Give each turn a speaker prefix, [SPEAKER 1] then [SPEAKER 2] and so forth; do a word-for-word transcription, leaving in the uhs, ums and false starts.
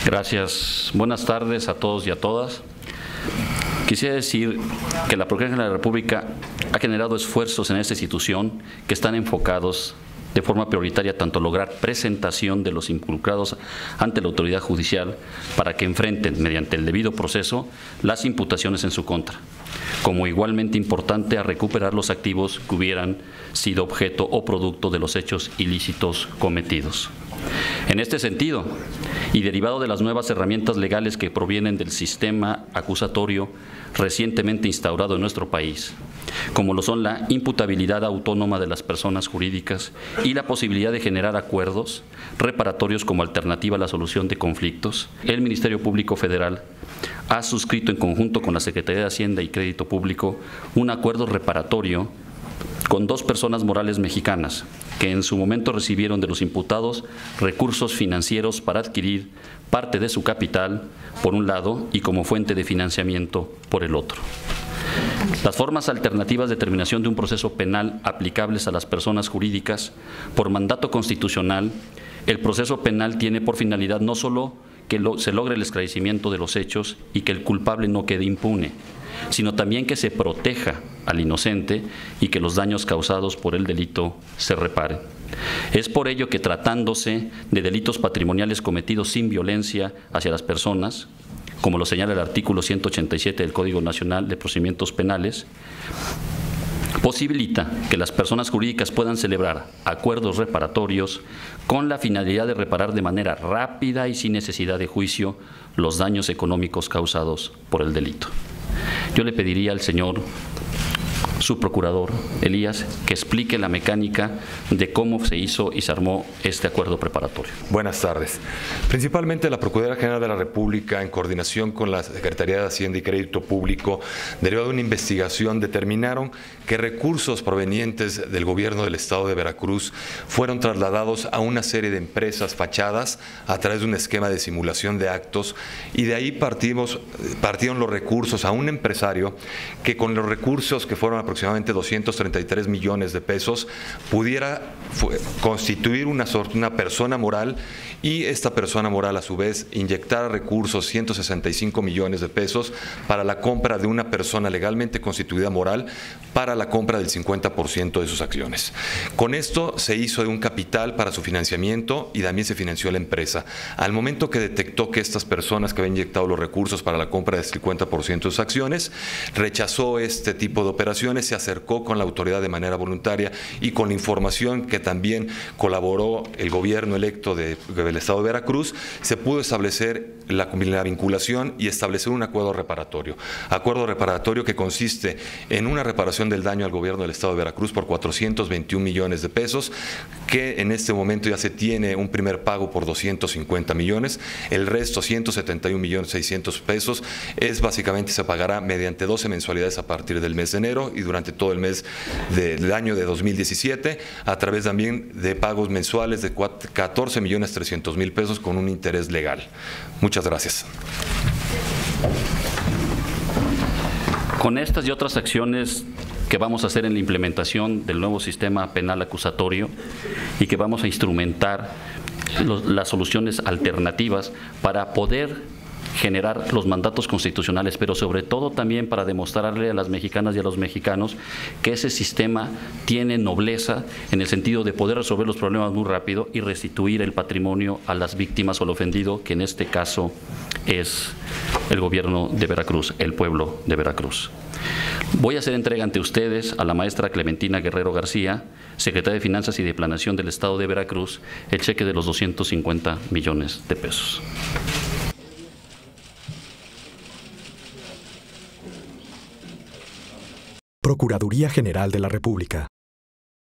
[SPEAKER 1] Gracias. Buenas tardes a todos y a todas. Quisiera decir que la Procuraduría General de la República ha generado esfuerzos en esta institución que están enfocados de forma prioritaria tanto lograr presentación de los involucrados ante la autoridad judicial para que enfrenten, mediante el debido proceso, las imputaciones en su contra, como igualmente importante a recuperar los activos que hubieran sido objeto o producto de los hechos ilícitos cometidos. En este sentido, y derivado de las nuevas herramientas legales que provienen del sistema acusatorio recientemente instaurado en nuestro país, como lo son la imputabilidad autónoma de las personas jurídicas y la posibilidad de generar acuerdos reparatorios como alternativa a la solución de conflictos, el Ministerio Público Federal ha suscrito en conjunto con la Secretaría de Hacienda y Crédito Público un acuerdo reparatorio con dos personas morales mexicanas que en su momento recibieron de los imputados recursos financieros para adquirir parte de su capital, por un lado, y como fuente de financiamiento, por el otro. Las formas alternativas de terminación de un proceso penal aplicables a las personas jurídicas por mandato constitucional, el proceso penal tiene por finalidad no solo que lo, se logre el esclarecimiento de los hechos y que el culpable no quede impune, sino también que se proteja al inocente y que los daños causados por el delito se reparen. Es por ello que, tratándose de delitos patrimoniales cometidos sin violencia hacia las personas, como lo señala el artículo ciento ochenta y siete del Código Nacional de Procedimientos Penales, posibilita que las personas jurídicas puedan celebrar acuerdos reparatorios con la finalidad de reparar de manera rápida y sin necesidad de juicio los daños económicos causados por el delito. Yo le pediría al señor subprocurador Elías que explique la mecánica de cómo se hizo y se armó este acuerdo preparatorio.
[SPEAKER 2] Buenas tardes. Principalmente la Procuraduría General de la República, en coordinación con la Secretaría de Hacienda y Crédito Público, derivado de una investigación, determinaron que recursos provenientes del gobierno del Estado de Veracruz fueron trasladados a una serie de empresas fachadas a través de un esquema de simulación de actos, y de ahí partimos, partieron los recursos a un empresario que, con los recursos que fueron aproximadamente doscientos treinta y tres millones de pesos, pudiera fue, constituir una, una persona moral, y esta persona moral a su vez inyectara recursos, ciento sesenta y cinco millones de pesos, para la compra de una persona legalmente constituida moral para la compra del cincuenta por ciento de sus acciones. Con esto se hizo de un capital para su financiamiento y también se financió la empresa. Al momento que detectó que estas personas que habían inyectado los recursos para la compra del cincuenta por ciento de sus acciones, rechazó este tipo de operaciones, se acercó con la autoridad de manera voluntaria y con la información que también colaboró el gobierno electo de, del Estado de Veracruz, se pudo establecer la, la vinculación y establecer un acuerdo reparatorio. Acuerdo reparatorio que consiste en una reparación del daño al gobierno del Estado de Veracruz por cuatrocientos veintiún millones de pesos, que en este momento ya se tiene un primer pago por doscientos cincuenta millones, el resto, ciento setenta y un millones seiscientos pesos, es básicamente se pagará mediante doce mensualidades a partir del mes de enero y durante todo el mes del año de dos mil diecisiete, a través también de pagos mensuales de catorce millones trescientos mil pesos con un interés legal. Muchas gracias.
[SPEAKER 1] Con estas y otras acciones que vamos a hacer en la implementación del nuevo sistema penal acusatorio y que vamos a instrumentar los, las soluciones alternativas para poder generar los mandatos constitucionales, pero sobre todo también para demostrarle a las mexicanas y a los mexicanos que ese sistema tiene nobleza en el sentido de poder resolver los problemas muy rápido y restituir el patrimonio a las víctimas o al ofendido, que en este caso es el gobierno de Veracruz, el pueblo de Veracruz. Voy a hacer entrega ante ustedes a la maestra Clementina Guerrero García, secretaria de Finanzas y de Planeación del Estado de Veracruz, el cheque de los doscientos cincuenta millones de pesos.
[SPEAKER 3] Procuraduría General de la República.